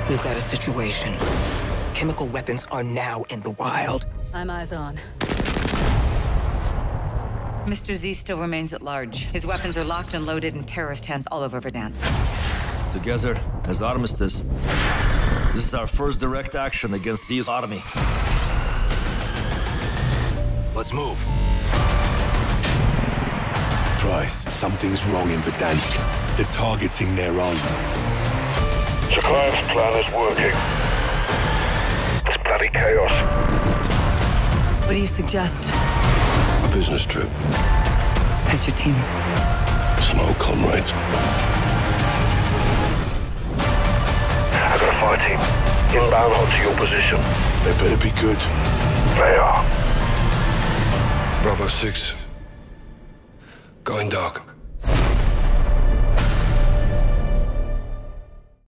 We've got a situation. Chemical weapons are now in the wild. I'm eyes on. Mr. Z still remains at large. His weapons are locked and loaded in terrorist hands all over Verdansk. Together, as Armistice, this is our first direct action against Z's army. Let's move. Price, something's wrong in Verdansk. They're targeting their own. Zakhaev's plan is working. It's bloody chaos. What do you suggest? A business trip. Who's your team? Some old comrades. I got a fire team. Inbound onto your position. They better be good. They are. Bravo 6. Going dark.